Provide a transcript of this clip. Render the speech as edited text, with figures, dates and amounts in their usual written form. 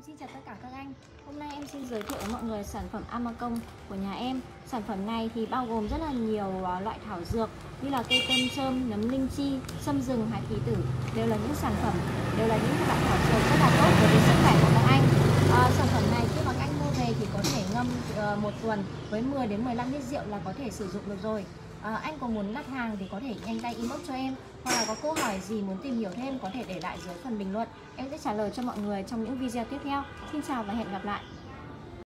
Xin chào tất cả các anh. Hôm nay em xin giới thiệu với mọi người sản phẩm Amacong của nhà em. Sản phẩm này thì bao gồm rất là nhiều loại thảo dược như là cây tân châm, nấm linh chi, sâm rừng, hạt kỳ tử. Đều là những sản phẩm, đều là những loại thảo dược rất là tốt đối với sức khỏe của các anh. Sản phẩm này khi mà các anh mua về thì có thể ngâm 1 tuần với 10 đến 15 lít rượu là có thể sử dụng được rồi. Anh có muốn đặt hàng thì có thể nhanh tay inbox cho em, hoặc là có câu hỏi gì muốn tìm hiểu thêm có thể để lại dưới phần bình luận. Em sẽ trả lời cho mọi người trong những video tiếp theo. Xin chào và hẹn gặp lại.